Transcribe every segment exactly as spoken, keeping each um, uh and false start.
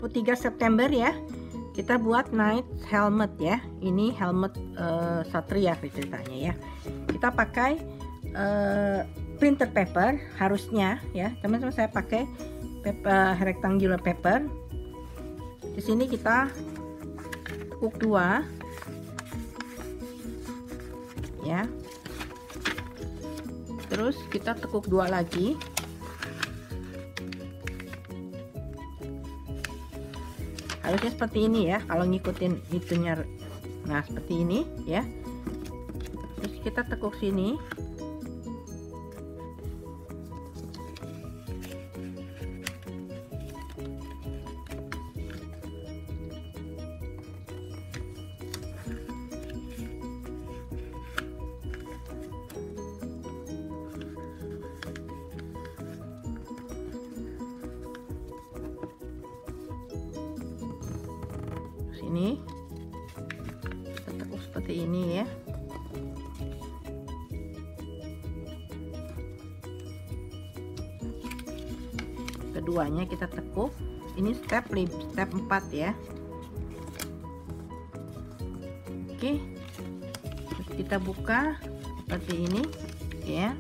puluh tiga September ya, kita buat night helmet ya. Ini helmet uh, Satria ceritanya ya. Kita pakai uh, printer paper harusnya ya teman-teman. Saya pakai paper, rectangular paper. Di sini kita tekuk dua ya, terus kita tekuk dua lagi. Harusnya seperti ini ya kalau ngikutin itunya. Nah seperti ini ya, terus kita tekuk sini. Ini kita tekuk seperti ini ya. Keduanya kita tekuk. Ini step step empat ya. Oke, terus kita buka seperti ini ya.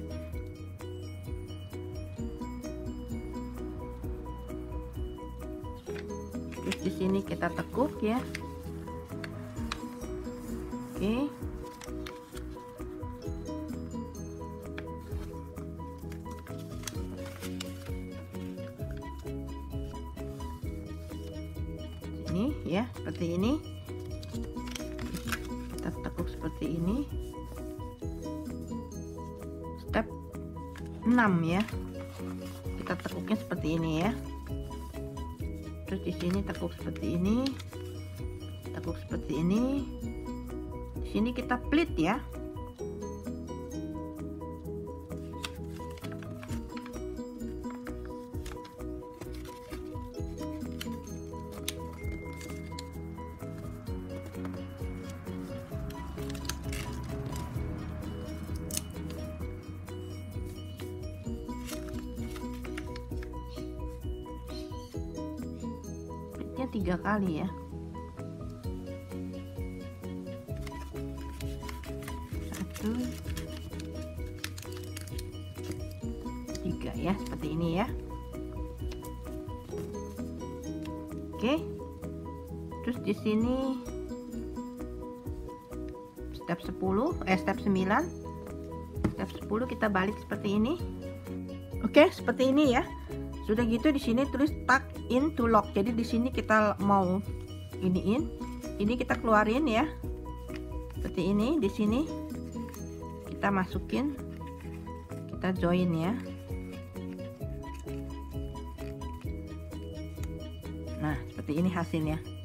Terus di sini kita tekuk ya. Oke. Ini ya, seperti ini. Kita tekuk seperti ini. Step enam ya. Kita tekuknya seperti ini ya. Terus di sini tekuk seperti ini, tekuk seperti ini. Di sini kita pleat ya. Pleatnya tiga kali ya. Tiga ya, seperti ini ya. Oke, terus di sini step sepuluh eh step sembilan, step sepuluh kita balik seperti ini. Oke, seperti ini ya. Sudah gitu di sini tulis tuck in to lock. Jadi di sini kita mau iniin, ini kita keluarin ya. Seperti ini. Di sini kita masukin, kita join ya. Nah seperti ini hasilnya.